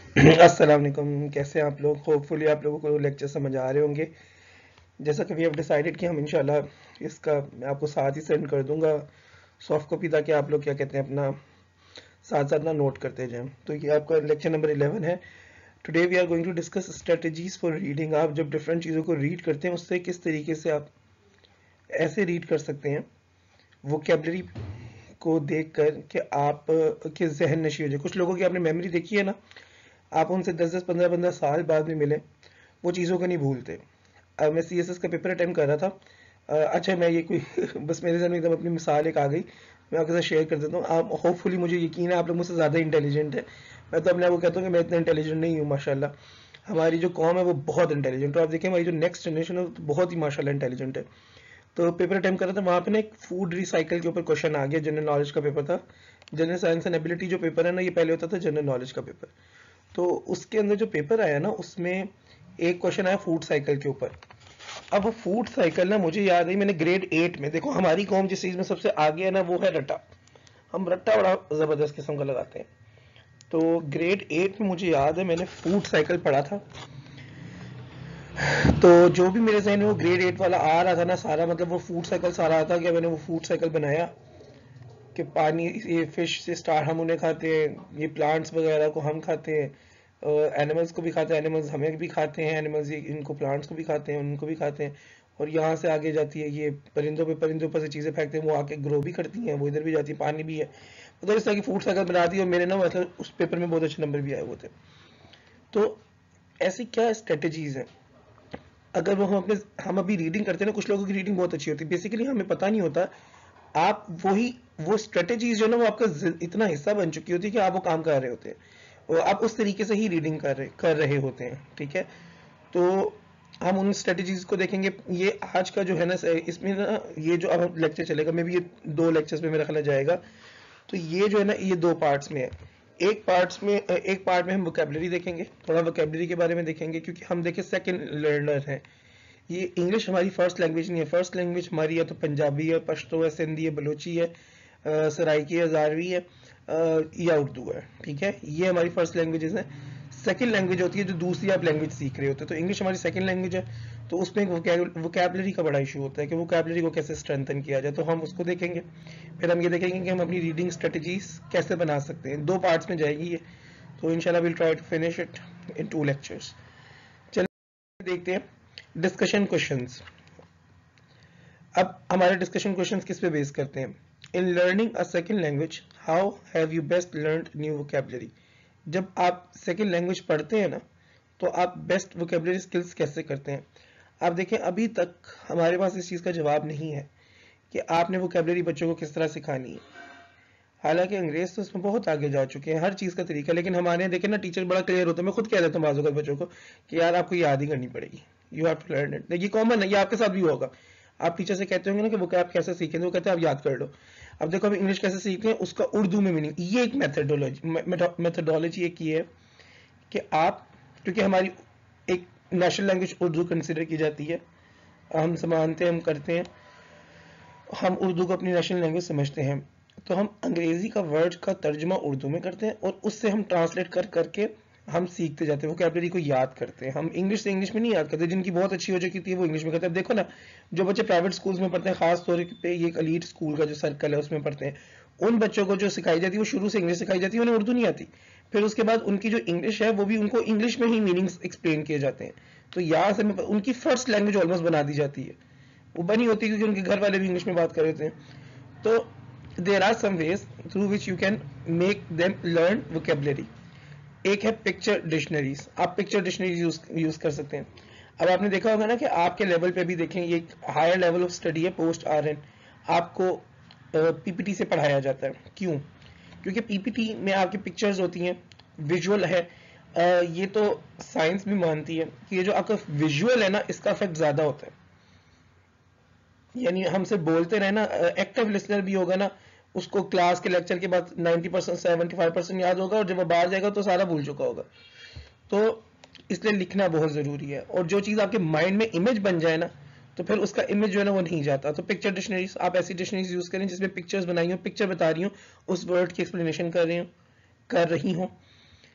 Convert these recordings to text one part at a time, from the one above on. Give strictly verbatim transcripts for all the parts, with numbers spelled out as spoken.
अस्सलाम वालेकुम, कैसे हैं आप लोग? होपफुली आप लोगों को लेक्चर समझ आ रहे होंगे। जैसा कि वी हैव डिसाइडेड कि हम इंशाल्लाह इसका मैं आपको साथ ही सेंड कर दूंगा सॉफ्ट कॉपी, ताकि आप लोग क्या कहते हैं अपना साथ साथ ना नोट करते जाएं। तो ये आपका लेक्चर नंबर इलेवन है। Today we are going to discuss strategies for reading. आप जब डिफरेंट चीज़ों को रीड करते हैं उससे किस तरीके से आप ऐसे रीड कर सकते हैं वोकेबलरी को देख कर कि आप के जहन नशी हो जाए। कुछ लोगों की आपने मेमोरी देखी है ना, आप उनसे दस दस पंद्रह पंद्रह साल बाद में मिले, वो चीज़ों को नहीं भूलते। अब मैं सी एस एस का पेपर अटेम्प्ट कर रहा था। अ, अच्छा, मैं ये कोई बस मेरे जहन में एकदम अपनी मिसाल एक आ गई, मैं आपके साथ शेयर कर देता हूँ। आप होपफुली, मुझे यकीन है आप लोग मुझसे ज़्यादा इंटेलिजेंट है। मैं तो अपने आप को कहता हूँ कि मैं इतना इंटेलिजेंट नहीं हूँ माशाल्लाह। हमारी जो कौम है वो बहुत इंटेलिजेंट है, और आप देखें हमारी जो नेक्स्ट जनरेशन है वो तो बहुत ही माशाल्लाह इंटेलिजेंट है। तो पेपर अटेम्प्ट कर रहा था, वहाँ पे ना एक फूड रिसाइकल के ऊपर क्वेश्चन आ गया। जनरल नॉलेज का पेपर था। जनरल साइंस एंड एबिलिटी जो पेपर है ना, ये पहले होता था जनरल नॉलेज का पेपर। तो उसके अंदर जो पेपर आया ना, उसमें एक क्वेश्चन आया फूड साइकिल के ऊपर। अब वो फूड साइकिल ना मुझे याद है, मैंने ग्रेड एट में, देखो हमारी कौम जिस चीज में सबसे आगे है ना वो है रट्टा। हम रट्टा बड़ा जबरदस्त किस्म का लगाते हैं। तो ग्रेड एट में मुझे याद है मैंने फूड साइकिल पढ़ा था। तो जो भी मेरे जहन में वो ग्रेड एट वाला आ रहा था ना सारा, मतलब वो फूड साइकिल सारा आता गया। मैंने वो फूड साइकिल बनाया कि पानी, ये फिश से स्टार्ट हम उन्हें खाते हैं, ये प्लांट्स वगैरह को हम खाते हैं, एनिमल्स को भी खाते हैं, एनिमल्स हमें भी खाते हैं, एनिमल्स इनको प्लांट्स को भी खाते हैं, उनको भी खाते हैं। और यहाँ से आगे जाती है ये परिंदों पे, परिंदों पर से चीज़ें फेंकते हैं, वो आके ग्रो भी करती हैं, वो इधर भी जाती है, पानी भी है। मतलब इस तरह की फूड साइकिल बना दी, और मेरे ना मतलब उस पेपर में बहुत अच्छे नंबर भी आए हुए थे। तो ऐसी क्या स्ट्रेटेजीज हैं? अगर वो हम अपने हम अभी रीडिंग करते हैं ना, कुछ लोगों की रीडिंग बहुत अच्छी होती है, बेसिकली हमें पता नहीं होता। आप वही वो स्ट्रेटेजीज जो है ना, वो आपका जि- इतना हिस्सा बन चुकी होती है कि आप वो काम कर रहे होते हैं, और आप उस तरीके से ही रीडिंग कर रहे कर रहे होते हैं। ठीक है, तो हम उन स्ट्रेटेजीज को देखेंगे। ये आज का जो है ना, इसमें ना ये जो अब लेक्चर चलेगा, मे भी ये दो लेक्चर्स में मेरा ख्याल जाएगा। तो ये जो है ना, ये दो पार्ट्स में है। एक पार्ट्स में एक पार्ट में हम वोकेबलरी देखेंगे, थोड़ा वोकेबलरी के बारे में देखेंगे, क्योंकि हम देखें सेकंड लर्नर हैं। ये इंग्लिश हमारी फर्स्ट लैंग्वेज नहीं है। फर्स्ट लैंग्वेज हमारी या तो पंजाबी है, पश्तो है, सिंधी है, बलोची है, अ, सराइकी है, हजारवी है, अ, या उर्दू है। ठीक है, ये हमारी फर्स्ट लैंग्वेजेस हैं। सेकंड लैंग्वेज होती है जो दूसरी आप लैंग्वेज सीख रहे होते हो। तो इंग्लिश हमारी सेकंड लैंग्वेज है, तो उसमें वोकेबलरी का बड़ा इशू होता है कि वोकेबलरी को कैसे स्ट्रेंथन किया जाए, तो हम उसको देखेंगे। फिर हम ये देखेंगे कि हम अपनी रीडिंग स्ट्रेटजीज कैसे बना सकते हैं। दो पार्ट्स में जाएगी ये, तो इंशाल्लाह will try to finish it in two lectures. चलिए देखते हैं डिस्कशन क्वेश्चंस। अब हमारे डिस्कशन क्वेश्चंस किस पे बेस करते हैं? In learning a second language, how have you best learned new vocabulary? जब आप सेकंड लैंग्वेज पढ़ते हैं ना, तो आप बेस्ट वोकेबलरी स्किल्स कैसे करते हैं? आप देखें, अभी तक हमारे पास इस चीज़ का जवाब नहीं है कि आपने वोकेबलरी बच्चों को किस तरह सिखानी है। हालांकि अंग्रेज तो इसमें बहुत आगे जा चुके हैं, हर चीज़ का तरीका। लेकिन हमारे यहाँ देखें ना, टीचर बड़ा क्लियर होता है। मैं खुद कह देता हूँ बाजू का बच्चों को कि यार आपको याद ही करनी पड़ेगी, you have to learn it. ये कॉमन है, ये आपके साथ भी होगा। आप टीचर से कहते होंगे ना कि वो क्या आप कैसे सीखें, तो वो कहते हैं आप याद कर लो। अब देखो, हम इंग्लिश कैसे सीखते हैं, उसका उर्दू में मीनिंग, ये एक मेथडोलॉजी मेथडोलॉजी एक ये है कि आप, क्योंकि हमारी एक नेशनल लैंग्वेज उर्दू कंसिडर की जाती है, हम मानते हैं, हम करते हैं, हम उर्दू को अपनी नेशनल लैंग्वेज समझते हैं, तो हम अंग्रेजी का वर्ड का तर्जुमा उर्दू में करते हैं, और उससे हम ट्रांसलेट कर करके हम सीखते जाते हैं, वोकैबलरी को याद करते हैं। हम इंग्लिश से इंग्लिश में नहीं याद करते। जिनकी बहुत अच्छी हो चुकी थी वो इंग्लिश में करते हैं। देखो ना, जो बच्चे प्राइवेट स्कूल्स में पढ़ते हैं, खास तौर पे ये एक एलीट स्कूल का जो सर्कल है उसमें पढ़ते हैं, उन बच्चों को जो सिखाई जाती है वो शुरू से इंग्लिश सिखाई जाती है, उन्हें उर्दू नहीं आती। फिर उसके बाद उनकी जो इंग्लिश है वो भी उनको इंग्लिश में ही मीनिंग्स एक्सप्लेन किए जाते हैं। तो यहाँ से उनकी फर्स्ट लैंग्वेज ऑलमोस्ट बना दी जाती है। वो बनी होती है क्योंकि उनके घर वाले भी इंग्लिश में बात कर रहे थे। तो there are some ways through which you can make them learn vocabulary. एक है पिक्चर डिक्शनरीज। आप पिक्चर डिक्शनरीज यूज यूज कर सकते हैं। अब आपने देखा होगा ना कि आपके लेवल पे भी देखें, ये एक हायर लेवल ऑफ स्टडी है, पोस्ट आर एन। आपको पीपीटी से पढ़ाया जाता है। क्यों? क्योंकि पीपीटी में आपकी पिक्चर्स होती हैं, विजुअल है। अ, ये तो साइंस भी मानती है कि ये जो आपका विजुअल है ना, इसका इफेक्ट ज्यादा होता है। यानी हमसे बोलते रहे ना, एक्टिव लिसनर भी होगा ना, उसको क्लास के लेक्चर के बाद ninety percent seventy five percent याद होगा, और जब वो बाहर जाएगा तो सारा भूल चुका होगा। तो इसलिए लिखना बहुत ज़रूरी है, और जो चीज़ आपके माइंड में इमेज बन जाए ना, तो फिर उसका इमेज जो है ना वो नहीं जाता। तो पिक्चर डिक्शनरीज, आप ऐसी डिक्शनरीज यूज़ करें जिसमें पिक्चर्स बनाई हो, पिक्चर बता रही हो, उस वर्ड की एक्सप्लेनेशन कर रही हो कर रही हो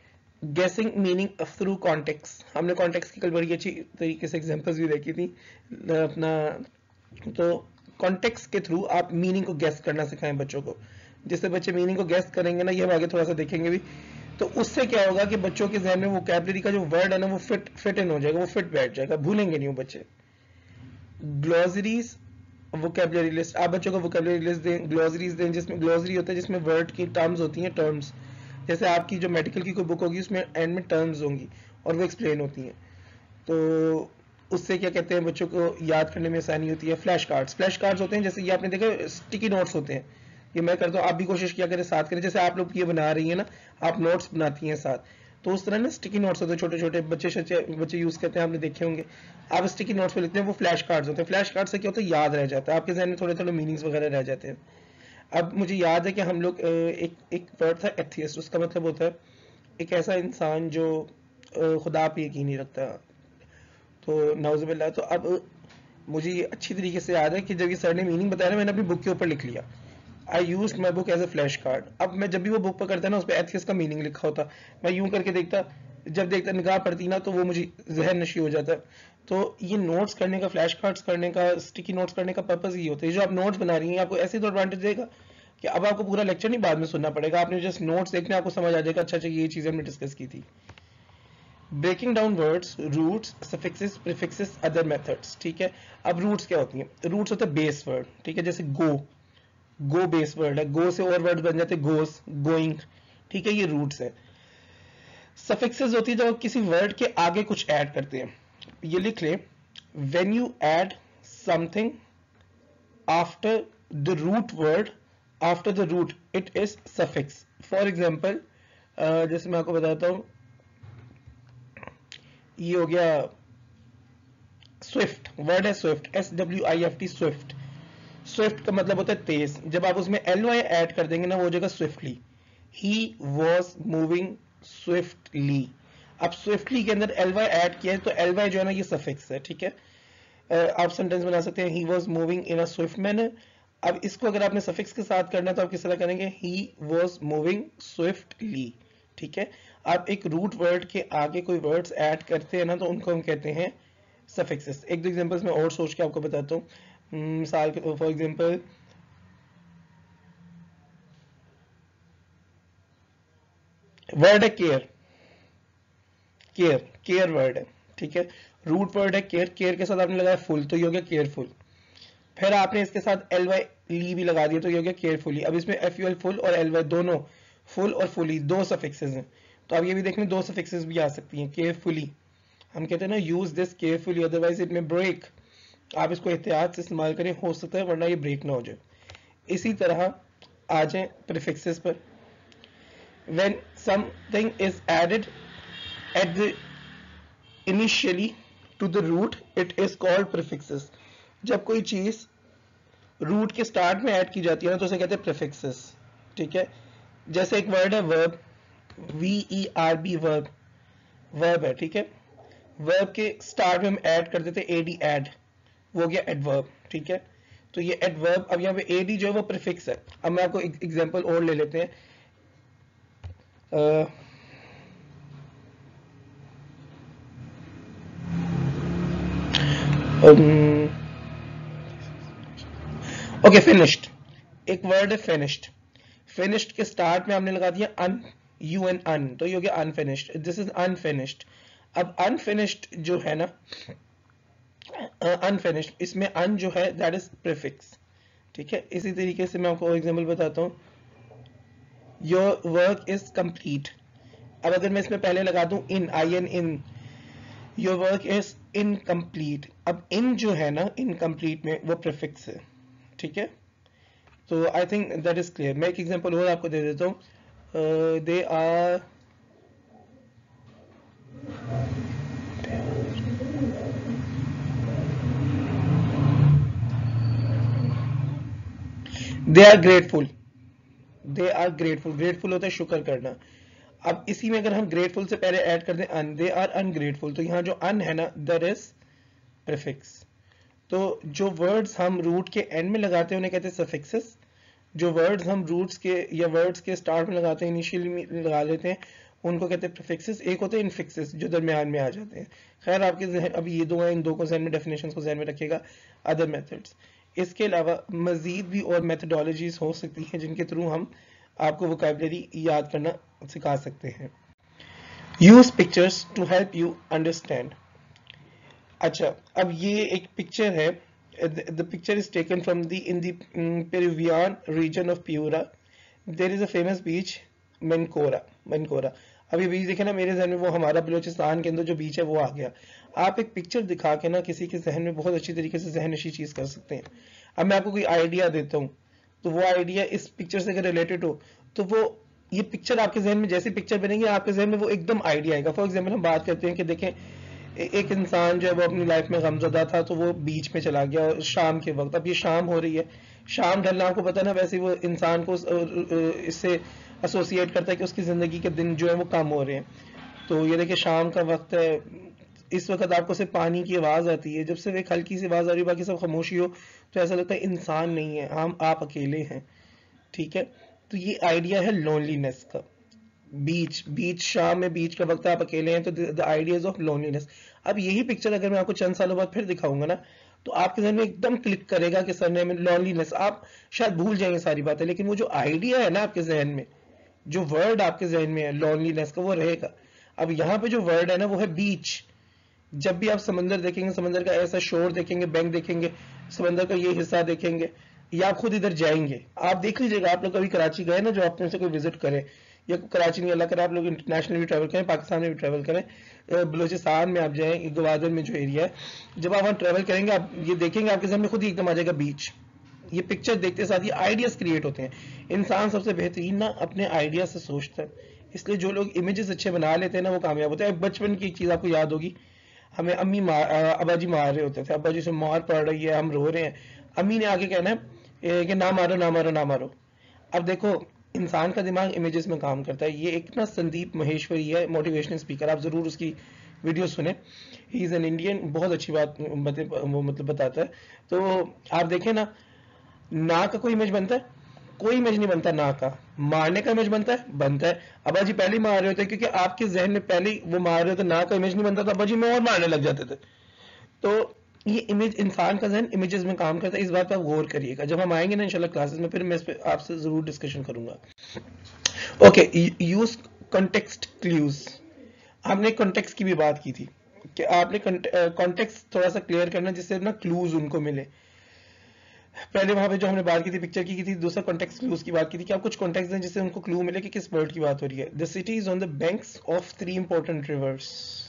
गेसिंग मीनिंग थ्रू कॉन्टेक्स्ट, हमने कॉन्टेक्स्ट की कल बड़ी अच्छी तरीके से एग्जांपल्स भी देखी थी अपना। तो कॉन्टेक्स्ट के थ्रू आप मीनिंग को गेस करना सिखाएं बच्चों को, जिससे बच्चे मीनिंग को गेस करेंगे ना, ये हम आगे थोड़ा सा देखेंगे भी, तो उससे क्या होगा कि बच्चों के जहन में वोकैबुलरी का जो वर्ड है ना वो फिट फिट इन हो जाएगा, वो फिट बैठ जाएगा, भूलेंगे नहीं वो बच्चे। ग्लोसरीज वोकैबुलरी लिस्ट, आप बच्चों को वोकैबुलरी लिस्ट दें, ग्लोसरीज दें, जिसमें ग्लोसरी होता है जिसमें वर्ड की टर्म्स होती हैं, टर्म्स, जैसे आपकी जो मेडिकल की कोई बुक होगी उसमें एंड में टर्म्स होंगी और वो एक्सप्लेन होती हैं, तो उससे क्या कहते हैं बच्चों को याद करने में आसानी होती है। फ्लैश कार्ड्स, फ्लैश कार्ड्स होते हैं जैसे ये आपने देखा स्टिकी नोट्स होते हैं, ये मैं करता हूँ, आप भी कोशिश किया करें साथ करें, जैसे आप लोग ये बना रही है ना, आप नोट्स बनाती हैं साथ, तो उस तरह ना स्टिकी नोट्स होते हैं, छोटे छोटे बच्चे शच्चे बच्चे यूज करते हैं, आपने देखे होंगे, आप स्टिकी नोट्स पे लिखते हैं, वो फ्लैश कार्ड्स होते हैं। फ्लैश कार्ड से क्या होता है, याद रह जाता है, आपके जहन में थोड़े थोड़े मीनिंग्स वगैरह रह जाते हैं। अब मुझे याद है कि हम लोग एक एक वर्ड था एथियस्ट, उसका मतलब होता है एक ऐसा इंसान जो खुदा पे यकीन नहीं रखता, तो नाउजुबिल्लाह। तो अब मुझे ये अच्छी तरीके से याद है कि जब ये सर ने मीनिंग बताया ना, मैंने अपनी बुक के ऊपर लिख लिया, I used my book as a flash card. अब मैं जब भी वो बुक पकड़ता ना, उस पर एथियस्ट का मीनिंग लिखा होता, मैं यूं करके देखता, जब देखता निगाह पड़ती ना, तो वो मुझे जहन नशी हो जाता। तो ये नोट्स करने का, फ्लैश कार्ड्स करने का, स्टिकी नोट्स करने का पर्पज ये होता है। जो आप नोट्स बना रही हैं, आपको ऐसे तो एडवांटेज देगा कि अब आपको पूरा लेक्चर नहीं बाद में सुनना पड़ेगा, आपने जस्ट नोट्स देखने, आपको समझ आ जाएगा अच्छा अच्छा ये चीजें हमने डिस्कस की थी। Breaking down words, roots, suffixes, prefixes, other methods, ठीक है। अब रूट्स क्या होती हैं? रूट्स होता है बेस वर्ड, ठीक है, जैसे गो, गो बेस वर्ड है, गो से और वर्ड बन जाते हैं, गोस, गोइंग, ठीक है, ये रूट्स है। सफिक्सेस होती है जब आप किसी वर्ड के आगे कुछ ऐड करते हैं, ये लिख ले, when you add something after the root word, after the root, it is suffix. For example जैसे मैं आपको बताता हूं, ये हो गया स्विफ्ट, वर्ड है swift, S W I F T, swift. Swift का मतलब होता है तेज, जब आप उसमें एल वाई ऐड कर देंगे ना, वो हो जाएगा swiftly. He was moving swiftly. अब स्विफ्टली के अंदर एल वाई ऐड किया है, तो एल वाई जो है ना ये सफिक्स है, ठीक है। uh, आप सेंटेंस बना सकते हैं, he was moving in a swift manner. अब इसको अगर आपने सफिक्स के साथ करना है तो आप किस तरह करेंगे, ही वॉज मूविंग स्विफ्टली, ठीक है। आप एक रूट वर्ड के आगे कोई वर्ड्स ऐड करते हैं ना, तो उनको हम कहते हैं सफिक्सेस। एक दो एग्जांपल्स मैं और सोच के आपको बताता हूँ, मिसाल के फॉर एग्जांपल वर्ड है केयर, केयर, केयर वर्ड है, ठीक है, रूट वर्ड है केयर, केयर के साथ आपने लगाया फुल, तो ये हो गया केयरफुल। फिर आपने इसके साथ एल वाई ली भी लगा दिया, तो ये हो गया केयरफुली। अब इसमें एफ यू एल फुल और एल वाई दोनों, फुल और फुली दो सफिक्सेस हैं, तो आप ये भी देख लें, दो सफिक्सेस भी आ सकती हैं। केयरफुली हम कहते हैं ना, use this carefully otherwise it may break, आप इसको एहतियात से इस्तेमाल करें, हो सकता है वरना ये ब्रेक ना हो जाए। इसी तरह आ जाए प्रीफिक्सेस पर, when something is added at the initially to the root, it is called prefixes. जब कोई चीज रूट के स्टार्ट में ऐड की जाती है ना, तो उसे कहते हैं प्रीफिक्सेस, ठीक है। जैसे एक वर्ड है verb, V E R B, verb, verb है, ठीक है, वर्ब के स्टार्ट में हम ऐड कर देते हैं एडी, एड, वो हो गया एडवर्ब, ठीक है। तो ये एडवर्ब, अब यहाँ पे एडी जो है वो प्रीफिक्स है। अब मैं आपको एक एग्जांपल और ले लेते हैं, ओके, फिनिश्ड, एक वर्ड है फिनिश्ड, फिनिश्ड के स्टार्ट में हमने लगा दिया अन, यू एन अन, तो ये हो गया अनफिनिश्ड, दिस इज अनफिनिश्ड। अब अनफिनिश्ड जो है ना, अनफिनिश्ड uh, इसमें अन जो है दैट इज प्रीफिक्स, ठीक है। इसी तरीके से मैं आपको एग्जांपल बताता हूँ, योर वर्क इज कंप्लीट। अब अगर मैं इसमें पहले लगा दूं in, I N, in, your work is incomplete. अब इन जो है ना, इनकम्प्लीट में वो प्रीफिक्स है, ठीक है। तो I think that is clear. मैं एक एग्जांपल और आपको दे देता हूँ, they are they are grateful, they are grateful, grateful होता है शुक्र करना। अब इसी में अगर हम ग्रेटफुल से पहले ऐड कर दें अन, दे आर अनग्रेटफुल, तो यहाँ जो अन है ना दैट इज प्रीफिक्स। तो जो वर्ड्स हम रूट के एंड में लगाते हैं उन्हें कहते हैं सफिक्सेस, जो वर्ड्स हम रूट्स के या वर्ड्स के स्टार्ट में लगाते हैं, इनिशियली में लगा लेते हैं, उनको कहते हैं प्रीफिक्सेस, एक होते हैं इनफिक्सेस जो दरमियान में आ जाते हैं। खैर आपके जहन अभी ये दो हैं, इन दो को जहन में, डेफिनेशंस को जहन में रखिएगा। अदर मेथड्स, इसके अलावा मजीद भी और मेथडोलॉजीज हो सकती हैं जिनके थ्रू हम आपको वोकैबुलरी याद करना सिखा सकते हैं। Use pictures to help you understand. अच्छा, अब ये एक पिक्चर है, the picture is taken from the in the Peruvian region of Piura, there is a famous beach Mancora. Mancora, अब ये बीच देखे ना मेरे जहन में, वो हमारा बलूचिस्तान के अंदर जो बीच है वो आ गया। आप एक पिक्चर दिखा के ना किसी के जहन में बहुत अच्छी तरीके से जहन नशी चीज कर सकते हैं। अब मैं आपको कोई आइडिया देता हूँ तो वो आइडिया इस पिक्चर से अगर रिलेटेड हो तो वो ये पिक्चर आपके जहन में जैसी पिक्चर बनेगी आपके जहन में वो एकदम आइडिया आएगा। फॉर एग्जाम्पल हम बात करते हैं कि देखें एक इंसान जो है वो अपनी लाइफ में गमज़दा था तो वो बीच में चला गया और शाम के वक्त, अब ये शाम हो रही है, शाम ढलना आपको पता है ना, वैसे वो इंसान को इससे एसोसिएट करता है कि उसकी ज़िंदगी के दिन जो है वो कम हो रहे हैं। तो ये देखिए शाम का वक्त है, इस वक्त आपको सिर्फ पानी की आवाज़ आती है, जब सिर्फ एक हल्की सी आवाज़ आ रही है बाकी सब खामोशी हो तो ऐसा लगता है इंसान नहीं है, हम आप अकेले हैं। ठीक है, तो ये आइडिया है लोनलीनेस का। बीच बीच शाम में बीच का वक्त आप अकेले हैं तो द आइडियाज ऑफ लोनलीनेस। अब यही पिक्चर अगर मैं आपको चंद सालों बाद फिर दिखाऊंगा ना तो आपके जहन में एकदम क्लिक करेगा कि सर ने में लोनलीनेस, आप शायद भूल जाएंगे सारी बातें, लेकिन वो जो आइडिया है ना आपके जहन में, जो वर्ड आपके जहन में है लोनलीनेस का, वो रहेगा। अब यहाँ पे जो वर्ड है ना वो है बीच। जब भी आप समंदर देखेंगे, समंदर का ऐसा शोर देखेंगे, बैंक देखेंगे, समंदर का ये हिस्सा देखेंगे, या आप खुद इधर जाएंगे, आप देख लीजिएगा, आप लोग कभी कराची गए ना, जो आप में से कोई विजिट करे, या कराची नहीं अल्लाह करे आप लोग इंटरनेशनल भी ट्रैवल करें, पाकिस्तान में भी ट्रैवल करें, बलूचिस्तान में आप जाएं, गवादर में जो एरिया है, जब आप वहाँ ट्रैवल करेंगे आप ये देखेंगे आपके सामने खुद ही एकदम आ जाएगा बीच। ये पिक्चर देखते साथ ये आइडियाज क्रिएट होते हैं। इंसान सबसे बेहतरीन ना अपने आइडिया से सोचता है, इसलिए जो लोग इमेजेस अच्छे बना लेते हैं ना वो कामयाब होते हैं। बचपन की एक चीज आपको याद होगी, हमें अम्मी मार अब्बा जी मार रहे होते थे, अब्बा जी से मार पड़ रही है, हम रो रहे हैं, अम्मी ने आगे कहना है कि ना मारो ना मारो ना मारो। अब देखो इंसान का दिमाग इमेजेस में काम करता है। ये एक ना संदीप महेश्वरी है, मोटिवेशनल स्पीकर, आप जरूर उसकी वीडियो सुने, ही इज एन इंडियन, बहुत अच्छी बात वो मतलब बताता है। तो आप देखें ना, ना का कोई इमेज बनता है, कोई इमेज नहीं बनता ना का। मारने का इमेज बनता है, बनता है, अब्बा जी पहले ही मार रहे होते हैं क्योंकि आपके जहन में पहले ही वो मार रहे होते, ना का इमेज नहीं बनता तो अब्बा जी में और मारने लग जाते थे। तो ये इमेज, इंसान का जहन इमेजेस में काम करता है, इस बात पर गौर करिएगा। जब हम आएंगे ना इंशाल्लाह क्लासेस में फिर मैं इस पे आपसे जरूर डिस्कशन करूंगा। Okay, use context clues. आपने कॉन्टेक्स्ट की भी बात की थी कि आपने कॉन्टेक्स्ट थोड़ा सा क्लियर करना जिससे ना क्लूज उनको मिले। पहले वहां पे जो हमने बात की थी पिक्चर की की थी, दूसरा कॉन्टेक्स्ट क्लूज की बात की थी कि आप कुछ कॉन्टेक्स्ट दें जिससे उनको क्लू मिले कि किस वर्ड की बात हो रही है। The city is on the banks of three important rivers.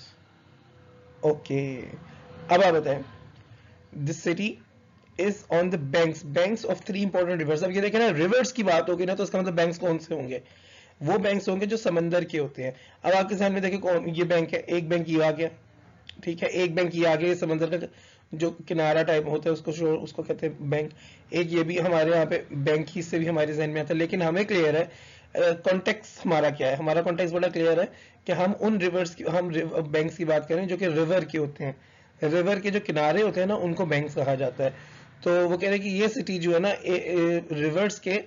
Okay, अब आप बताएं, the city is on the banks banks of three important rivers. अब ये देखें ना, रिवर्स की बात होगी ना तो इसका मतलब बैंक्स कौन से होंगे? वो बैंक्स होंगे जो समंदर के होते हैं। अब आपके ध्यान में देखें कौन ये बैंक है, एक बैंक ये आ गया, ठीक है, एक बैंक ये आ गया, समंदर का जो किनारा टाइप होता है उसको उसको कहते हैं बैंक। एक ये भी हमारे यहाँ पे बैंक ही से भी हमारे जहन में आता है, लेकिन हमें क्लियर है कॉन्टेक्स्ट हमारा क्या है। हमारा कॉन्टेक्स्ट बड़ा क्लियर है कि हम उन रिवर्स की, हम बैंक्स की बात करें जो कि रिवर के होते हैं, रिवर के जो किनारे होते हैं ना उनको बैंक्स कहा जाता है। तो वो कह रहे हैं कि ये सिटी जो है ना रिवर्स के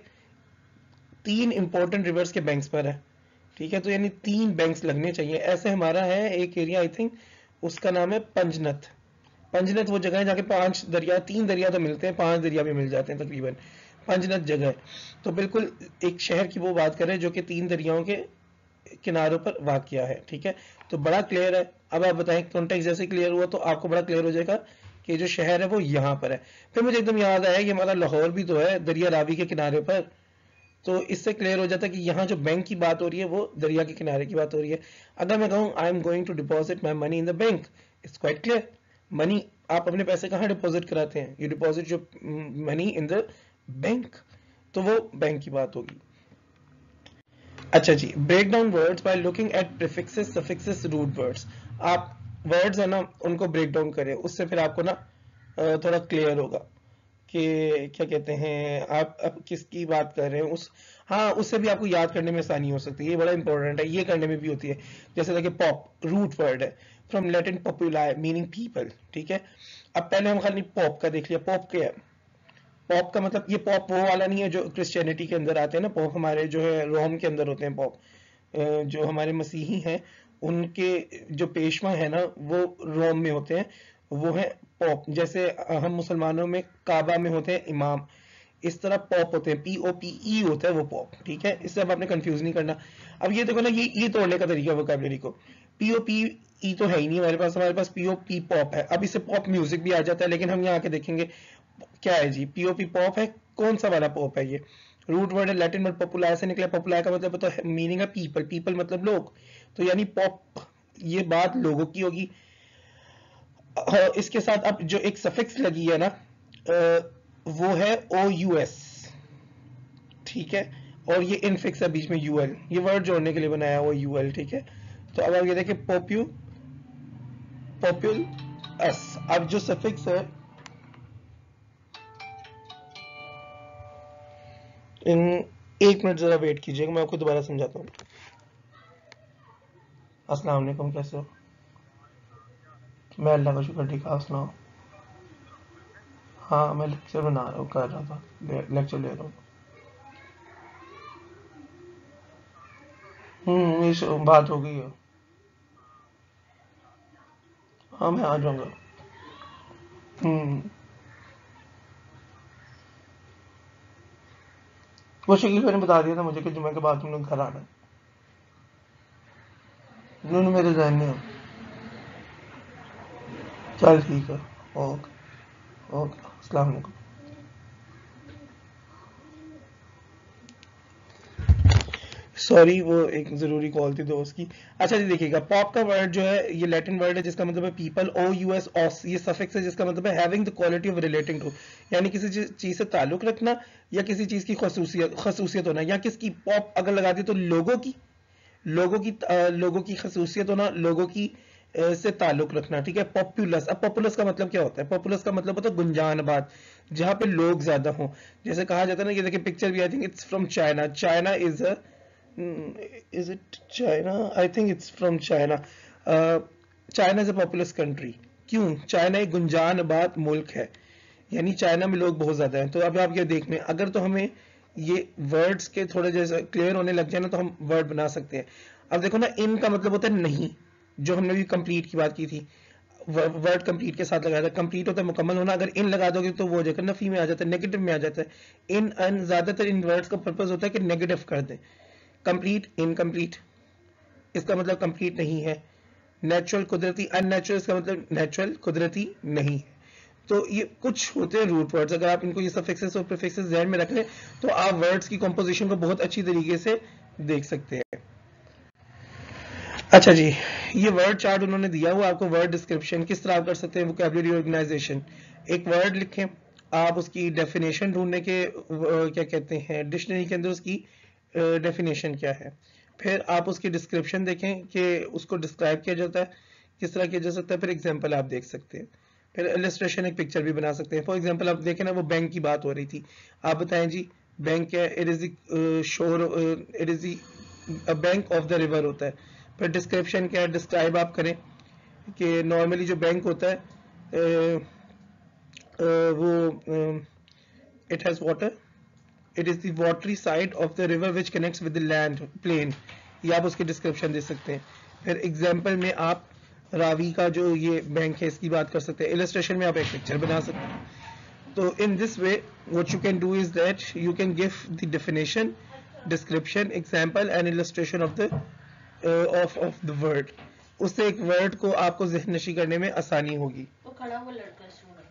तीन इंपॉर्टेंट रिवर्स के बैंक्स पर है, ठीक है, तो यानी तीन बैंक्स लगने चाहिए। ऐसे हमारा है एक एरिया, आई थिंक उसका नाम है पंजनत। पंजनत वो जगह है जहाँ पांच दरिया, तीन दरिया तो मिलते हैं, पांच दरिया भी मिल जाते हैं तकरीबन, पंजनत जगह है। तो बिल्कुल एक शहर की वो बात करें जो कि तीन दरियाओं के किनारों पर वाक़या है, ठीक है, तो बड़ा क्लियर है। अब आप बताएं, कॉन्टेक्स्ट जैसे क्लियर हुआ तो आपको बड़ा क्लियर हो जाएगा कि जो शहर है वो यहाँ पर है। फिर मुझे एकदम याद आया कि हमारा लाहौर भी तो है दरिया रावी के किनारे पर, तो इससे क्लियर हो जाता है कि यहाँ जो बैंक की बात हो रही है वो दरिया के किनारे की बात हो रही है। अगर मैं कहूँ I am going to deposit my money in the bank, it's quite clear. Money, आप अपने पैसे कहाँ डिपॉजिट कराते हैं? You deposit your money in the bank, तो वो बैंक की बात होगी। अच्छा जी, break down words by looking at prefixes, suffixes, root words. आप वर्ड्स है ना उनको ब्रेक डाउन करें, उससे फिर आपको ना थोड़ा क्लियर होगा कि क्या कहते हैं आप अब किसकी बात कर रहे हैं। उस हाँ, उससे भी आपको याद करने में आसानी हो सकती है, ये बड़ा इंपॉर्टेंट है, ये करने में भी होती है। जैसे देखिए पॉप रूट वर्ड है, from Latin popular meaning people, ठीक है। अब पहले हम खाली पॉप का देख लिया, पॉप क्या है? पॉप का मतलब ये पॉप वो वाला नहीं है जो क्रिश्चियनिटी के अंदर आते हैं ना, पॉप हमारे जो है रोम के अंदर होते हैं पॉप, जो हमारे मसीही हैं उनके जो पेशवा है ना वो रोम में होते हैं, वो है पॉप। जैसे हम मुसलमानों में काबा में होते हैं इमाम, इस तरह पॉप होते हैं, पी ओ पी ई होता है वो पॉप, ठीक है। इससे अब आपने कंफ्यूज नहीं करना। अब ये देखो ना, ये ये तोड़ने का तरीका वोकैबुलरी को, पी ओ पी ई तो है ही नहीं हमारे पास, हमारे पास पी ओ पी पॉप है। अब इससे पॉप म्यूजिक भी आ जाता है, लेकिन हम यहाँ आके देखेंगे क्या है जी, पी ओ पी पॉप है, कौन सा वाला पॉप है ये? रूट वर्ड है लैटिन वर्ड पॉपुलर से निकला, पॉपुलर का मतलब तो मीनिंग है पीपल, पीपल मतलब लोग, तो यानी पॉप ये बात लोगों की होगी। इसके साथ अब जो एक सफिक्स लगी है ना वो है ओ यू एस, ठीक है, और ये इनफिक्स है बीच में यू एल, ये वर्ड जोड़ने के लिए बनाया हुआ यू एल, ठीक है। तो अब आप ये देखिए पॉप्यू पॉप्युल एस, अब जो सफिक्स है इन, एक मिनट जरा वेट कीजिएगा, मैं आपको दोबारा समझाता हूँ। अस्सलाम वालेकुम, कैसे हो? मैं अल्लाह का शुक्र ठीक, आप सुनाओ। हाँ मैं लेक्चर बना रहा हूँ, कर रहा था, ले, लेक्चर ले रहा हूँ। हम्म इस बात हो गई है। हाँ मैं आ जाऊंगा। हम्म वो शकील मैंने बता दिया था मुझे कि जुम्मे के बाद तुम लोग घर आना है, उन्होंने मेरे जहन में हो। चल ठीक है, ओके ओके, अस्सलाम वालेकुम। सॉरी वो एक जरूरी कॉल थी दोस्त की। अच्छा जी देखिएगा, पॉप का वर्ड जो है ये लैटिन वर्ड है जिसका मतलब है people, O U S ous, ये सफिक्स है जिसका मतलब है having the quality of relating to, यानी किसी चीज से ताल्लुक रखना या किसी चीज की खसूसियत खसूसियत होना, या किसकी, पॉप अगर लगा दी तो लोगों की, लोगों की अ, लोगों की खसूसियत होना, लोगों की अ, से ताल्लुक रखना, ठीक है। पॉपुलस, अब पॉपुलस का मतलब क्या होता है? पॉपुलस का मतलब होता है गुंजान आबाद, जहाँ पे लोग ज्यादा हों। जैसे कहा जाता है ना, ये देखिए पिक्चर भी, I think it's from China, China is a, is it China, I think it's from China. China is a populous country, क्यों? चाइना एक गुंजान आबाद मुल्क है, यानी चाइना में लोग बहुत ज्यादा हैं। तो अब आप ये देख लें, अगर तो हमें ये वर्ड्स के थोड़े जैसे क्लियर होने लग जाए ना, तो हम वर्ड बना सकते हैं। अब देखो ना, इन का मतलब होता है नहीं, जो हमने भी कंप्लीट की बात की थी, वर्ड कंप्लीट के साथ लगाया था, कंप्लीट होता है मुकम्मल होना, अगर इन लगा दोगे तो वो जगह नफी में आ जाता है, नेगेटिव में आ जाता है। इन अन ज्यादातर इन वर्ड्स का पर्पज होता है कि नेगेटिव कर दें। कंप्लीट, इनकम्प्लीट, इसका मतलब कंप्लीट नहीं है। नेचुरल, कुदरती, अननेचुरल, इसका मतलब नेचुरल, कुदरती नहीं है। तो ये कुछ होते हैं रूट वर्ड्स, अगर आप इनको ये सफिक्सेस और प्रीफिक्सेस ध्यान में रख लें तो आप वर्ड्स की कंपोजिशन को बहुत अच्छी तरीके से देख सकते हैं। अच्छा जी, ये वर्ड चार्ट उन्होंने दिया हुआ आपको, वर्ड डिस्क्रिप्शन किस तरह आप कर सकते हैं, वोकैबुलरी ऑर्गेनाइजेशन। एक वर्ड लिखें, आप उसकी डेफिनेशन ढूंढने के अ, क्या कहते हैं, डिक्शनरी के अंदर उसकी डेफिनेशन क्या है, फिर आप उसकी डिस्क्रिप्शन देखें कि उसको डिस्क्राइब किया जाता है किस तरह किया जा सकता है, फिर एग्जाम्पल आप देख सकते हैं, फिर इलस्ट्रेशन, एक पिक्चर भी बना सकते हैं। फॉर एग्जाम्पल आप देखें ना, वो बैंक की बात हो रही थी, आप बताएं जी बैंक क्या है? It is the shore, it is the bank of the river होता है। फिर डिस्क्रिप्शन क्या है, डिस्क्राइब आप करें कि नॉर्मली जो बैंक होता है अ, अ, वो it has water, it is the watery side of the river which connects with the land plain, ये आप उसकी डिस्क्रिप्शन दे सकते हैं। फिर एग्जाम्पल में आप रावी का जो ये बैंक है इसकी बात कर सकते हैं, इलस्ट्रेशन में आप एक पिक्चर बना सकते हैं। तो in this way what you can do is that you can give the definition, description, example and illustration of the of of the word, उससे एक वर्ड को आपको ज़हन नशी करने में आसानी होगी। तो खड़ा हुआ लड़का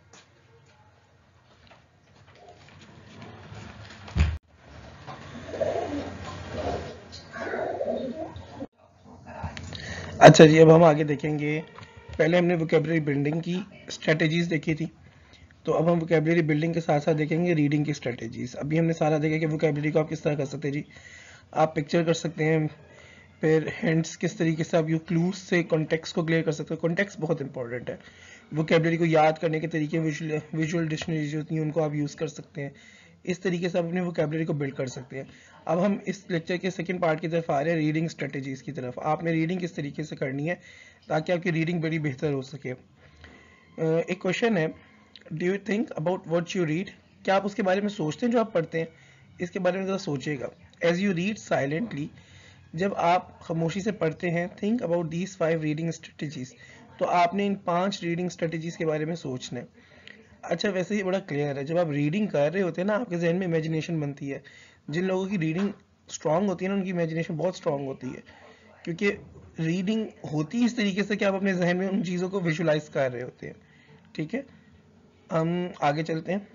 अच्छा जी, अब हम आगे देखेंगे। पहले हमने वोकैबुलरी बिल्डिंग की स्ट्रेटजीज देखी थी, तो अब हम वोकैबुलरी बिल्डिंग के साथ साथ देखेंगे रीडिंग की स्ट्रेटजीज। अभी हमने सारा देखा कि वोकैबुलरी को आप किस तरह कर सकते हैं जी, आप पिक्चर कर सकते हैं, फिर हिंट्स किस तरीके से आप यू क्लूज से कॉन्टेक्स्ट को क्लियर कर सकते हो। कॉन्टेक्स्ट बहुत इंपॉर्टेंट है, वोकैबुलरी को याद करने के तरीके, विजुअल विजुअल डिक्शनरीज होती हैं उनको आप यूज़ कर सकते हैं, इस तरीके से आप अपनी वोकैबुलरी को बिल्ड कर सकते हैं। अब हम इस लेक्चर के सेकंड पार्ट की तरफ आ रहे हैं, रीडिंग स्ट्रेटजीज की तरफ। आपने रीडिंग किस तरीके से करनी है ताकि आपकी रीडिंग बड़ी बेहतर हो सके। एक क्वेश्चन है, do you think about what you read, क्या आप उसके बारे में सोचते हैं जो आप पढ़ते हैं? इसके बारे में ज़रा सोचिएगा। एज यू रीड साइलेंटली जब आप खामोशी से पढ़ते हैं, think about these five reading strategies, तो आपने इन पांच रीडिंग स्ट्रेटजीज के बारे में सोचना है। अच्छा, वैसे ही बड़ा क्लियर है, जब आप रीडिंग कर रहे होते हैं ना, आपके जहन में इमेजिनेशन बनती है। जिन लोगों की रीडिंग स्ट्रांग होती है ना, उनकी इमेजिनेशन बहुत स्ट्रांग होती है, क्योंकि रीडिंग होती है इस तरीके से कि आप अपने जहन में उन चीज़ों को विजुलाइज कर रहे होते हैं। ठीक है, हम आगे चलते हैं।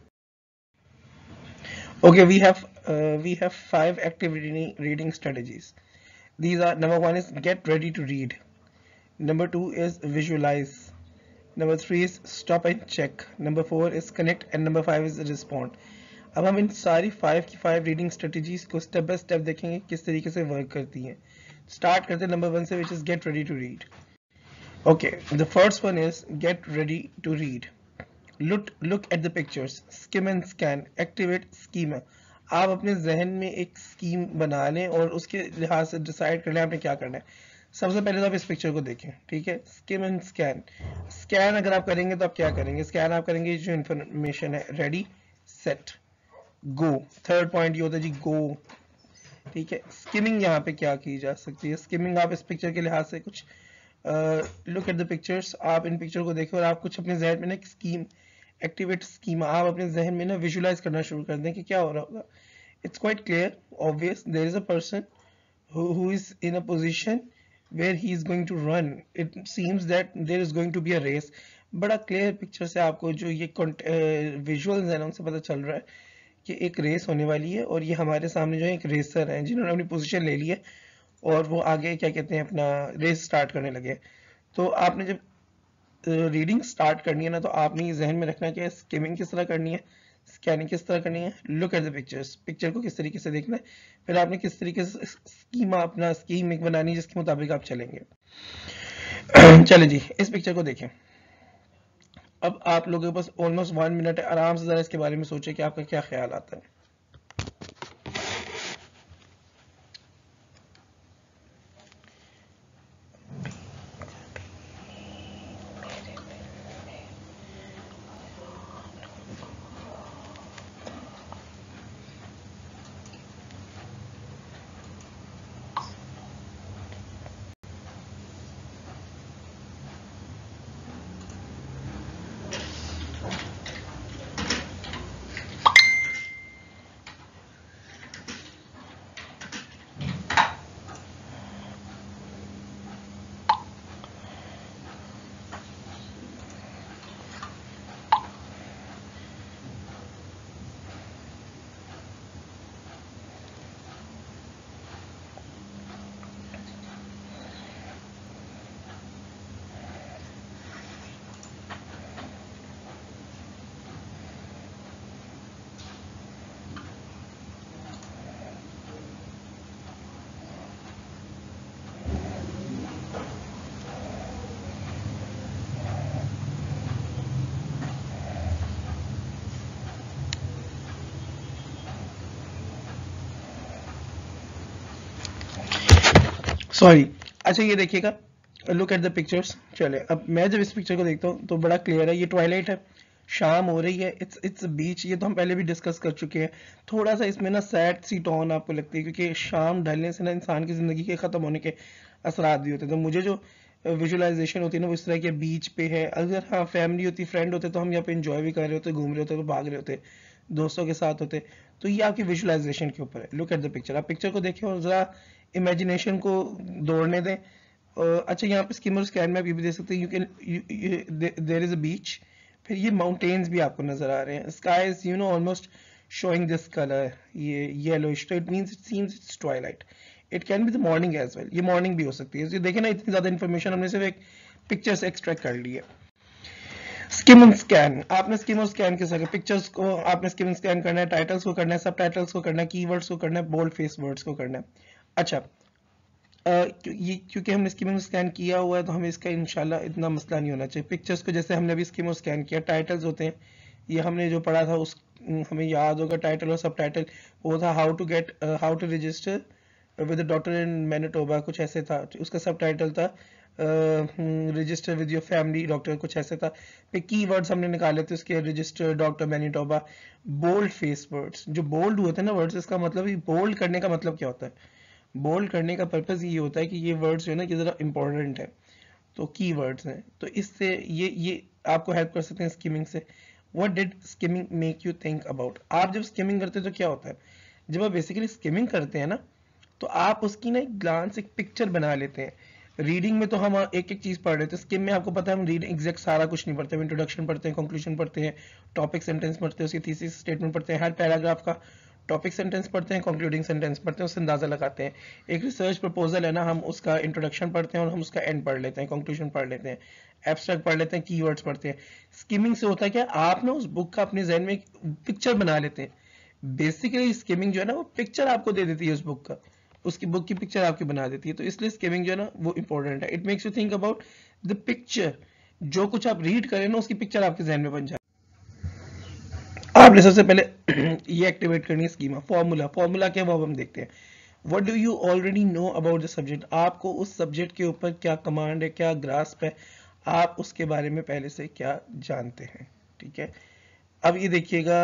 Okay, we have uh, we have five active reading, reading strategies. These are: number one is get ready to read. Number two is visualize. Number three is stop and check. Number four is connect, and number five is respond. अब हम इन सारी five की five reading strategies को step by step देखेंगे किस तरीके से work करती हैं। स्टार्ट करते हैं नंबर वन से, which is get ready to read. Okay, the first one is get ready to read. Look, look at the pictures, skim and scan, activate schema. आप अपने जहन में एक स्कीम बना लें और उसके लिहाज से डिसाइड कर लें आपने क्या करना है। सबसे पहले तो आप इस पिक्चर को देखें, ठीक है। Skim and scan. स्कैन अगर आप करेंगे तो आप क्या करेंगे, स्कैन आप करेंगे जो इंफॉर्मेशन है, ready set go. Third point ये होता है जी गो, ठीक है। स्किमिंग यहाँ पे क्या की जा सकती है, स्किमिंग आप इस पिक्चर के लिहाज से कुछ लुक एट द पिक्चर्स, आप इन पिक्चर को देखें और आप कुछ अपने जहन में ना एक स्कीम, एक्टिवेट स्कीमा, आप अपने जहन में ना विजुलाइज करना शुरू कर दें कि क्या हो रहा होगा। It's quite clear obvious, there is a person who is in a position where he is going to run. It seems that there is going to be a race. बड़ा क्लियर पिक्चर से आपको जो ये visuals है ना उनसे पता चल रहा है कि एक रेस होने वाली है और ये हमारे सामने जो है एक रेसर हैं जिन्होंने अपनी पोजीशन ले ली है और वो आगे क्या कहते हैं अपना रेस स्टार्ट करने लगे। तो आपने जब रीडिंग स्टार्ट करनी है ना, तो आपने ये जहन में रखना है कि स्किमिंग किस तरह करनी है, स्कैनिंग किस तरह करनी है, look at the pictures, picture को किस तरीके से देखना है, फिर आपने किस तरीके से स्कीमा अपना स्कीम एक बनानी है जिसके मुताबिक आप चलेंगे। चले जी, इस पिक्चर को देखें। अब आप लोगों के पास ऑलमोस्ट वन मिनट है, आराम से जरा इसके बारे में सोचें कि आपका क्या ख्याल आता है। सॉरी, अच्छा ये देखिएगा, लुक एट द पिक्चर्स। चले, अब मैं जब इस पिक्चर को देखता हूँ तो बड़ा क्लियर है, ये ट्वाइलाइट है, शाम हो रही है, इट्स इट्स बीच, ये तो हम पहले भी डिस्कस कर चुके हैं। थोड़ा सा इसमें ना सैड सी टोन आपको लगती है क्योंकि शाम ढलने से ना इंसान की जिंदगी के खत्म होने के असरात भी होते हैं। तो मुझे जो विजुअलाइजेशन होती है ना वो इस तरह के बीच पे है। अगर हाँ फैमिली होती, फ्रेंड होते तो हम यहाँ पे इंजॉय भी कर रहे होते, घूम रहे होते, तो भाग रहे होते, दोस्तों के साथ होते। तो ये आपकी विजुअलाइजेशन के ऊपर है। लुक एट द पिक्चर, आप पिक्चर को देखें और जरा इमेजिनेशन को दौड़ने दें। uh, अच्छा, यहाँ पे स्किमर स्कैन में आप ये भी देख सकते हैं, you can there is a beach, फिर ये माउंटेन्स भी आपको नजर आ रहे हैं, sky is you know almost showing this colour, ये येलोइश, तो it means it seems it's twilight. It can be the morning as well, ये मॉर्निंग भी हो सकती है। तो देखें ना, इतनी ज्यादा इन्फॉर्मेशन हमने सिर्फ एक पिक्चर से एक्सट्रैक्ट कर ली है। स्किम एंड स्कैन, आपने स्किम और स्कैन किस तरह पिक्चर्स को आपने स्किम एंड स्कैन करना है, टाइटल्स को करना है, सब टाइटल्स को करना है, कीवर्ड्स को करना है, बोल्ड फेस वर्ड्स को करना है। अच्छा, Uh, ये क्योंकि हमने स्किम और स्कैन किया हुआ है तो हमें इसका इंशाल्लाह इतना मसला नहीं होना चाहिए। पिक्चर्स को जैसे हमने अभी स्किम और स्कैन किया, टाइटल्स होते हैं, ये हमने जो पढ़ा था उस हमें याद होगा, टाइटल और सब टाइटल वो था how to get how to register with doctor in Manitoba, कुछ ऐसे था। उसका सब टाइटल था register with your family doctor, कुछ ऐसे था। फिर की वर्ड्स हमने निकाले थे उसके, register doctor Manitoba. Bold face words, जो बोल्ड हुए थे ना वर्ड्स, इसका मतलब बोल्ड करने का मतलब क्या होता है, बोल्ड करने का पर्पज ये होता है कि ये वर्ड्स जो है ना कि ज़रा इंपॉर्टेंट है, तो की वर्ड्स हैं, तो इससे ये ये आपको हेल्प कर सकते हैं स्किमिंग से। What did skimming make you think about? आप जब स्किमिंग करते हैं तो क्या होता है, जब आप बेसिकली स्किमिंग करते हैं ना, तो आप उसकी ना एक ग्लांस, एक पिक्चर बना लेते हैं। रीडिंग में तो हम एक एक चीज पढ़ रहे थे, स्किम में आपको पता है हम रीड एग्जैक्ट सारा कुछ नहीं पढ़ते, हम इंट्रोडक्शन पढ़ते हैं, कंक्लूजन पढ़ते हैं, टॉपिक सेंटेंस पढ़ते हैं, उसकी थीसिस स्टेटमेंट पढ़ते हैं, हर पैराग्राफ का टॉपिक सेंटेंस पढ़ते हैं, कंक्लूडिंग सेंटेंस पढ़ते हैं, उससे अंदाजा लगाते हैं। एक रिसर्च प्रपोजल है ना, हम उसका इंट्रोडक्शन पढ़ते हैं और हम उसका एंड पढ़ लेते हैं, कंक्लूजन पढ़ लेते हैं, एब्स्ट्रैक्ट पढ़ लेते हैं, कीवर्ड्स पढ़ते हैं। स्किमिंग से होता है क्या, आप ना उस बुक का अपने जहन में एक पिक्चर बना लेते हैं। बेसिकली स्किमिंग जो है ना वो पिक्चर आपको दे देती है उस बुक का, उसकी बुक की पिक्चर आपकी बना देती है, तो इसलिए स्किमिंग जो है ना वो इंपॉर्टेंट है। It makes you think about the picture, जो कुछ आप रीड करें ना उसकी पिक्चर आपके जहन में बन जाए। आपने सबसे पहले ये एक्टिवेट करनी है स्कीमा। फॉर्मूला, फॉर्मूला क्या वो हम देखते हैं। What do you already know about the subject? आपको उस सब्जेक्ट के ऊपर क्या कमांड है, क्या ग्रास्प है, आप उसके बारे में पहले से क्या जानते हैं, ठीक है। अब ये देखिएगा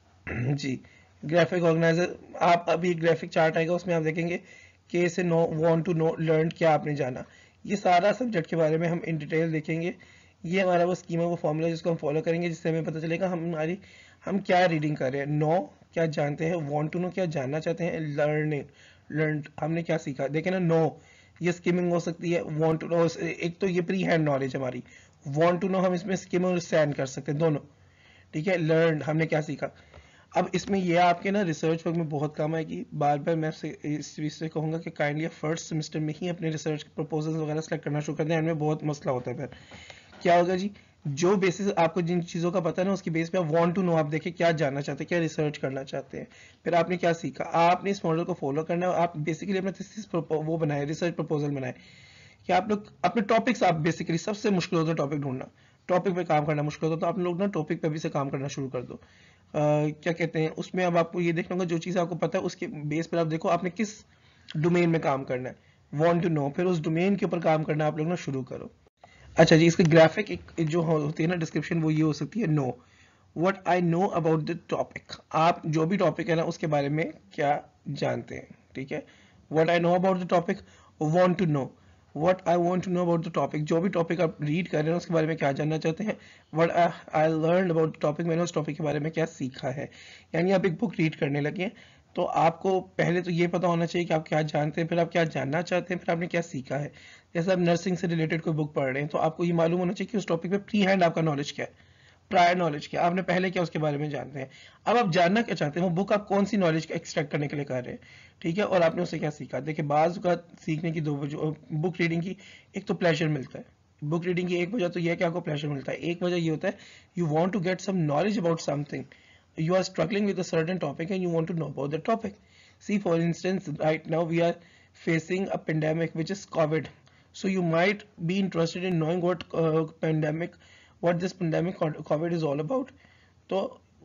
जी, ग्राफिक ऑर्गेनाइजर, आप अभी ग्राफिक चार्ट आएगा उसमें आप देखेंगे के से know, want to know, learn, क्या आपने जाना, ये सारा सब्जेक्ट के बारे में हम इन डिटेल देखेंगे। ये हमारा वो स्कीमा, वो फॉर्मूला जिसको हम फॉलो करेंगे, जिससे हमें पता चलेगा हम हमारी हम क्या रीडिंग कर रहे हैं। नो क्या जानते हैं, वांट टू नो क्या जानना चाहते हैं, लर्निंग, लर्न हमने क्या सीखा। देखें ना, नो ये स्कीमिंग हो सकती है, वांट टू नो एक तो ये प्री हैंड नॉलेज हमारी, वांट टू नो हम इसमें स्कीमिंग और स्टैंड कर सकते हैं दोनों, ठीक है। लर्न हमने क्या सीखा। अब इसमें ये आपके ना रिसर्च वर्क में बहुत काम आएगी। बार बार मैं इस चीज से कहूंगा कि काइंडली फर्स्ट सेमेस्टर में ही अपने रिसर्च प्रपोजल्स वगैरह सेलेक्ट करना शुरू कर दें, इनमें बहुत मसला होता है। फिर क्या होगा जी, जो बेसिस आपको जिन चीज़ों का पता है ना उसकी बेस पे आप वांट टू नो, आप देखिए क्या जानना चाहते हैं, क्या रिसर्च करना चाहते हैं, फिर आपने क्या सीखा, आपने इस मॉडल को फॉलो करना है। आप बेसिकली अपना थीसिस वो बनाए, रिसर्च प्रपोजल बनाए कि आप लोग अपने टॉपिक्स, आप बेसिकली सबसे मुश्किल होता है टॉपिक ढूंढना, टॉपिक पे काम करना मुश्किल होता है, तो आप लोग ना टॉपिक पे भी से काम करना शुरू कर दो। Uh, क्या कहते हैं उसमें, अब आपको ये देखना होगा जो चीज़ आपको पता है उसके बेस पर आप देखो आपने किस डोमेन में काम करना है, वांट टू नो, फिर उस डोमेन के ऊपर काम करना आप लोग ना शुरू करो। अच्छा जी, इसका ग्राफिक एक जो होती है ना डिस्क्रिप्शन, वो ये हो सकती है, know what I know about the topic, आप जो भी टॉपिक है ना उसके बारे में क्या जानते हैं, ठीक है। What I know about the topic, want to know, what I want to know about the topic, जो भी टॉपिक आप रीड कर रहे हैं उसके बारे में क्या जानना चाहते हैं। What I learn about the topic, मैंने उस टॉपिक के बारे में क्या सीखा है। यानी आप एक बुक रीड करने लगे तो आपको पहले तो ये पता होना चाहिए कि आप क्या जानते हैं, फिर आप क्या जानना चाहते हैं, फिर आपने क्या सीखा है। जैसे आप नर्सिंग से रिलेटेड कोई बुक पढ़ रहे हैं तो आपको ये मालूम होना चाहिए कि उस टॉपिक पे प्री हैंड आपका नॉलेज क्या है, प्रायर नॉलेज क्या, आपने पहले क्या उसके बारे में जानते हैं। अब आप जानना क्या चाहते हैं, वो बुक आप कौन सी नॉलेज एक्सट्रैक्ट करने के लिए कर रहे हैं, ठीक है, और आपने उससे क्या सीखा। देखिए बाज का सीखने की दो वजह, बुक रीडिंग की एक तो प्लेजर मिलता है, बुक रीडिंग की एक वजह तो यह है कि आपको प्लेजर मिलता है, एक वजह ये होता है you want to get some knowledge about something, you are struggling with a certain topic and you want to know about the topic. See, for instance, right now we are facing a pandemic which is COVID, so you might be interested in knowing what uh, pandemic what this pandemic COVID is all about. So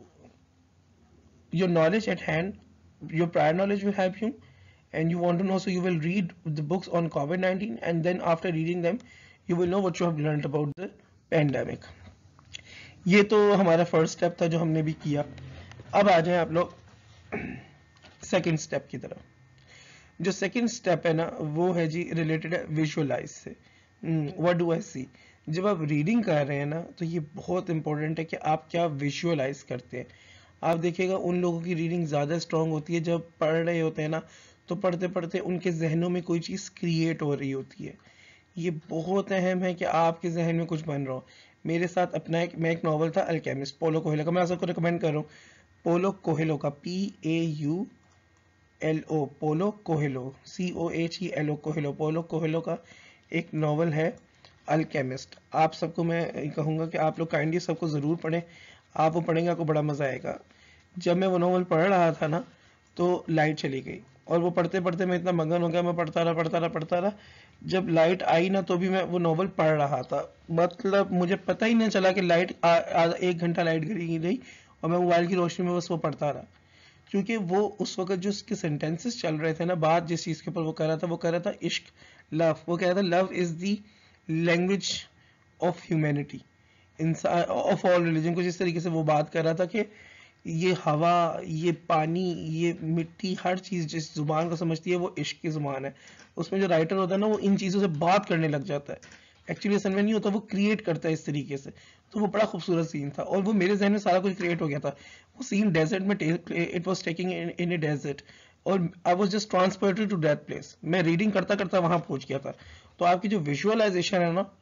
your knowledge at hand, your prior knowledge will help you, and you want to know, so you will read the books on COVID nineteen, and then after reading them you will know what you have learned about the pandemic. ये तो हमारा first step था जो हमने भी किया। अब आ जाए आप लोग सेकंड स्टेप की तरफ। जो सेकंड स्टेप है ना वो है जी रिलेटेड है विजुअलाइज से। व्हाट डू आई सी, जब आप रीडिंग कर रहे हैं ना तो ये बहुत इंपॉर्टेंट है कि आप क्या विजुअलाइज करते हैं। आप देखिएगा उन लोगों की रीडिंग ज़्यादा स्ट्रांग होती है जब पढ़ रहे होते हैं ना, तो पढ़ते पढ़ते उनके जहनों में कोई चीज़ क्रिएट हो रही होती है। ये बहुत अहम है कि आपके जहन में कुछ बन रहा हो। मेरे साथ अपना एक मैं एक नॉवल था अल्केमिस्ट, पोलो कोहेलो का, मैं आप सबको रिकमेंड कर रहा हूँ, पोलो कोहेलो का, P A U L O, Paulo Coelho, C O H E L O, Coelho, Paulo Coelho का एक नॉवल है अल्केमिस्ट। आप सबको मैं कहूँगा कि आप लोग काइंडली सबको ज़रूर पढ़ें, आप वो पढ़ेंगे आपको बड़ा मज़ा आएगा। जब मैं वो नॉवल पढ़ रहा था ना तो लाइट चली गई और वो पढ़ते पढ़ते मैं इतना मगन हो गया, मैं पढ़ता रहा पढ़ता रहा पढ़ता रहा। जब लाइट आई ना तो भी मैं वो नॉवल पढ़ रहा था, मतलब मुझे पता ही नहीं चला कि लाइट एक घंटा लाइट गई रही और मैं मोबाइल की रोशनी में बस वो पढ़ता रहा। क्योंकि वो उस वक्त जो उसके सेंटेंसेस चल रहे थे ना, बात जिस चीज़ के ऊपर वो कर रहा था, वो कर रहा था इश्क, लव। वो कह रहा था love is the language of humanity, इंसान ऑफ ऑल रिलीजन, कुछ इस तरीके से वो बात कर रहा था कि ये हवा, ये पानी, ये मिट्टी, हर चीज़ जिस ज़ुबान को समझती है वो इश्क की ज़ुबान है। उसमें जो राइटर होता है ना वो इन चीज़ों से बात करने लग जाता है। एक्चुअली असल में नहीं होता, वो क्रिएट करता है इस तरीके से। तो वो बड़ा खूबसूरत सीन था और वो मेरे जहन में सारा कुछ क्रिएट हो गया था। वो सीन डेजर्ट में, it was taking in a desert और I was just transported to that place. मैं रीडिंग करता करता वहां पहुंच गया था। तो आपकी जो विजुअलाइजेशन है ना,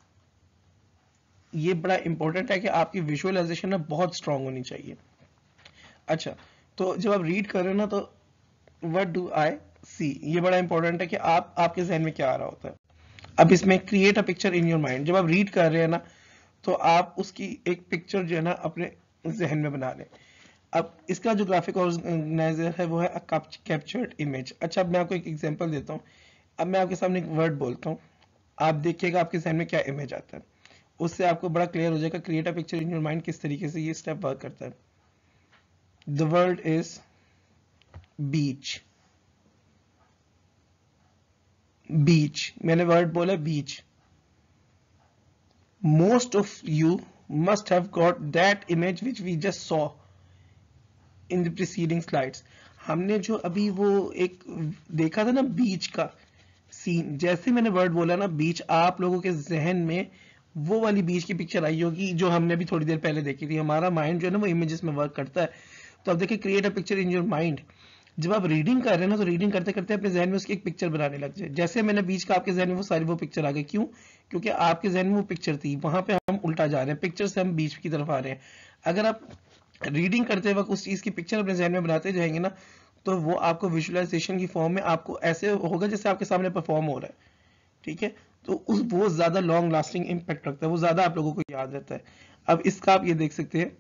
ये बड़ा इंपॉर्टेंट है कि आपकी विजुअलाइजेशन ना बहुत स्ट्रांग होनी चाहिए। अच्छा, तो जब आप रीड कर रहे हो ना, तो व्हाट डू आई सी, ये बड़ा इंपॉर्टेंट है कि आप आपके जहन में क्या आ रहा होता है। अब इसमें create a picture in your mind, जब आप रीड कर रहे हैं ना तो आप उसकी एक पिक्चर जो है ना अपने जहन में बना लें। अब इसका जो ग्राफिक ऑर्गेनाइजर है वो है कैप्चर्ड इमेज। अच्छा, अब मैं आपको एक एग्जांपल देता हूँ। अब मैं आपके सामने एक वर्ड बोलता हूँ, आप देखिएगा आपके जहन में क्या इमेज आता है, उससे आपको बड़ा क्लियर हो जाएगा create a picture in your mind किस तरीके से ये स्टेप वर्क करता है। The word is beach. Beach, मैंने वर्ड बोला बीच। Most of you must have got that image which we just saw in the preceding slides. हमने जो अभी वो एक देखा था ना बीच का सीन, जैसे मैंने वर्ड बोला ना बीच, आप लोगों के जहन में वो वाली बीच की पिक्चर आई होगी जो हमने अभी थोड़ी देर पहले देखी थी। हमारा माइंड जो है ना वो इमेजेस में वर्क करता है। तो अब देखिए, create a picture in your mind. जब आप रीडिंग कर रहे हैं ना तो रीडिंग करते करते अपने जहन में उसकी एक पिक्चर बनाने लग जाए। जैसे मैंने बीच का, आपके जहन में वो सारी वो पिक्चर आ गई। क्यों? क्योंकि आपके जहन में वो पिक्चर थी, वहां पे हम उल्टा जा रहे हैं, पिक्चर से हम बीच की तरफ आ रहे हैं। अगर आप रीडिंग करते वक्त उस चीज की पिक्चर अपने जहन में बनाते जाएंगे ना, तो वो आपको विजुअलाइजेशन की फॉर्म में आपको ऐसे होगा जैसे आपके सामने परफॉर्म हो रहा है। ठीक है, तो उस वो ज्यादा लॉन्ग लास्टिंग इम्पैक्ट रखता है, वो ज्यादा आप लोगों को याद रहता है। अब इसका आप ये देख सकते हैं,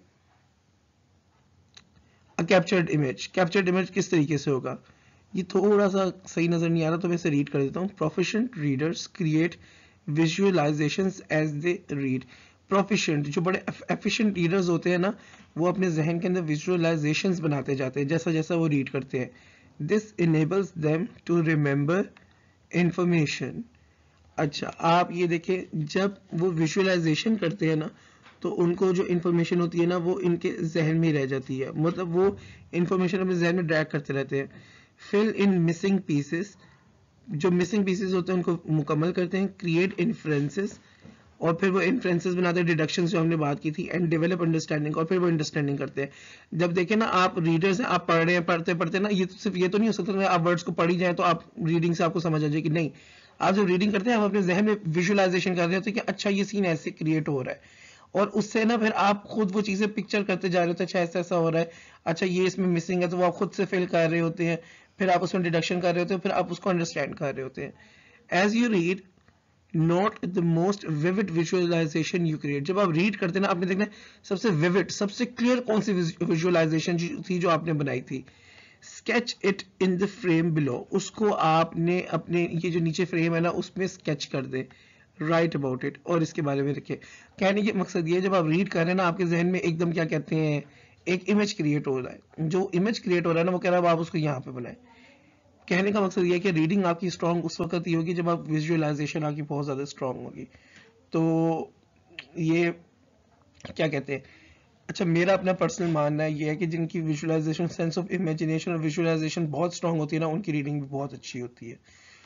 कैप्चर्ड इमेज। कैप्चर्ड इमेज किस तरीके से होगा, ये थोड़ा सा सही नजर नहीं आ रहा तो मैं इसे रीड कर देता हूँ। Proficient readers create visualisations as they read. Proficient, जो बड़े एफिशिएंट रीडर्स होते हैं ना, वो अपने जहन के अंदर विजुअलाइजेशंस बनाते जाते हैं जैसा जैसा वो रीड करते हैं। This enables them to remember information. अच्छा, आप ये देखें, जब वो विजुअलाइजेशन करते हैं ना तो उनको जो इन्फॉर्मेशन होती है ना वो इनके जहन में रह जाती है, मतलब वो इन्फॉर्मेशन अपने जहन में ड्रैग करते रहते हैं। फिल इन मिसिंग पीसेस, जो मिसिंग पीसेस होते हैं उनको मुकम्मल करते हैं। क्रिएट इन्फ्रेंसेस, और फिर वो इन्फ्रेंसेस बनाते हैं, डिडक्शंस जो हमने बात की थी। एंड डेवलप अंडरस्टैंडिंग, और फिर वो अंडरस्टैंडिंग करते हैं। जब देखें ना, आप रीडर्स हैं, आप पढ़ रहे हैं, पढ़ते पढ़ते ना, ये तो सिर्फ ये तो नहीं हो सकता आप वर्ड्स को पढ़ी जाए तो आप रीडिंग से आपको समझ आ जाए कि नहीं। आप जब रीडिंग करते हैं आप अपने जहन में विजुअलाइजेशन कर रहे होते हैं कि अच्छा ये सीन ऐसे क्रिएट हो रहा है, और उससे ना फिर आप खुद वो चीजें पिक्चर करते जा रहे होते हैं। अच्छा ऐसा ऐसा हो रहा है, अच्छा ये इसमें मिसिंग है, तो वो आप खुद से फिल कर रहे होते हैं, फिर आप उसमें डिडक्शन कर रहे होते हैं, फिर आप उसको अंडरस्टैंड कर रहे होते हैं। As you read, not the most vivid visualisation you create. जब आप रीड करते हैं ना, आपने देखना सबसे विविड, सबसे क्लियर कौन सी विजुअलाइजेशन थी जो आपने बनाई थी। Sketch it in the frame below, उसको आपने अपने ये जो नीचे फ्रेम है ना उसमें स्केच कर दे। राइट अबाउट इट, और इसके बारे में लिखे। कहने के मकसद ये है, जब आप रीड कर रहे हैं ना आपके जहन में एकदम क्या कहते हैं, एक इमेज क्रिएट हो रहा है। जो इमेज क्रिएट हो रहा है ना वो कह रहा है आप उसको यहाँ पे बनाए। कहने का मकसद ये है कि रीडिंग आपकी स्ट्रांग उस वक्त ही होगी जब आप विजुअलाइजेशन आपकी बहुत ज्यादा स्ट्रांग होगी। तो ये क्या कहते हैं, अच्छा मेरा अपना पर्सनल मानना है ये है कि जिनकी विजुअलाइजेशन, सेंस ऑफ इमेजिनेशन और विजुअलाइजेशन बहुत स्ट्रांग होती है ना, उनकी रीडिंग भी बहुत अच्छी होती है।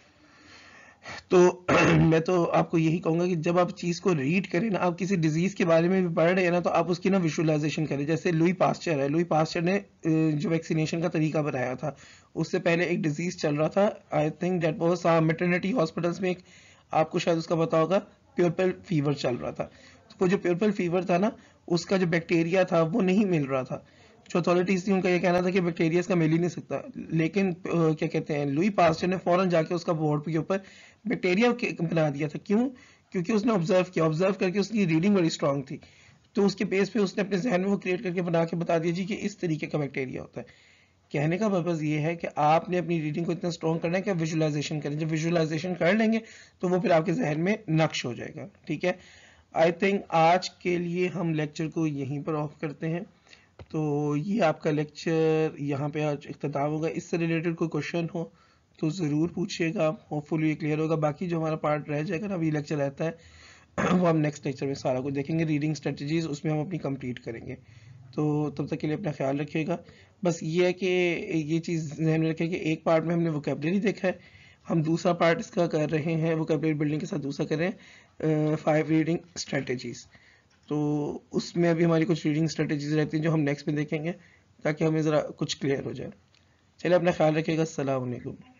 तो मैं तो आपको यही कहूंगा कि जब आप चीज को रीड करें ना, आप किसी डिजीज के बारे में भी पढ़ रहे हैं ना, तो आप उसकी ना विजुअलाइजेशन करें। जैसे लुई पास्चर है, लुई पास्चर ने जो वैक्सीनेशन का तरीका बनाया था, उससे पहले एक डिजीज चल रहा था, I think that was maternity hospitals में एक, आपको शायद उसका पता होगा, प्योरपल फीवर चल रहा था। तो वो जो प्योरपल फीवर था ना, उसका जो बैक्टीरिया था वो नहीं मिल रहा था। जो अथॉरिटीज थी उनका ये कहना था कि बैक्टीरिया इसका मिल ही नहीं सकता, लेकिन क्या कहते हैं, लुई पास्चर ने फौरन जाके उसका बोर्ड के ऊपर बैक्टीरिया बना दिया था। क्यों? क्योंकि उसने ऑब्जर्व किया, ऑब्जर्व करके उसकी रीडिंग बड़ी स्ट्रांग थी, तो उसके बेस पे उसने अपने जहन में वो क्रिएट करके बना के बता दिया जी कि इस तरीके का बैक्टीरिया होता है। कहने का पर्पज ये है कि आपने अपनी रीडिंग को इतना स्ट्रांग करना है कि विजुअलाइजेशन करें। जब विजुअलाइजेशन कर लेंगे तो वो फिर आपके जहन में नक्श हो जाएगा। ठीक है, आई थिंक आज के लिए हम लेक्चर को यहीं पर ऑफ करते हैं। तो ये आपका लेक्चर यहाँ पे आज इख्तिताम होगा। इससे रिलेटेड कोई क्वेश्चन हो तो ज़रूर पूछिएगा, होपफुली ये क्लियर होगा। बाकी जो हमारा पार्ट रह जाएगा ना, अभी लेक्चर रहता है वो हम नेक्स्ट लेक्चर में सारा कुछ देखेंगे। रीडिंग स्ट्रेटजीज उसमें हम अपनी कंप्लीट करेंगे। तो तब तक के लिए अपना ख्याल रखिएगा। बस ये है कि ये चीज़ ध्यान में रखें कि एक पार्ट में हमने वोकेबलरी देखा है, हम दूसरा पार्ट इसका कर रहे हैं वोकेबलरी बिल्डिंग के साथ दूसरा कर रहे हैं फाइव रीडिंग स्ट्रेटजीज़। तो उसमें अभी हमारी कुछ रीडिंग स्ट्रेटजीज़ रहती हैं जो हम नेक्स्ट में देखेंगे ताकि हमें ज़रा कुछ क्लियर हो जाए। चलिए अपना ख्याल रखिएगा। अस्सलाम वालेकुम।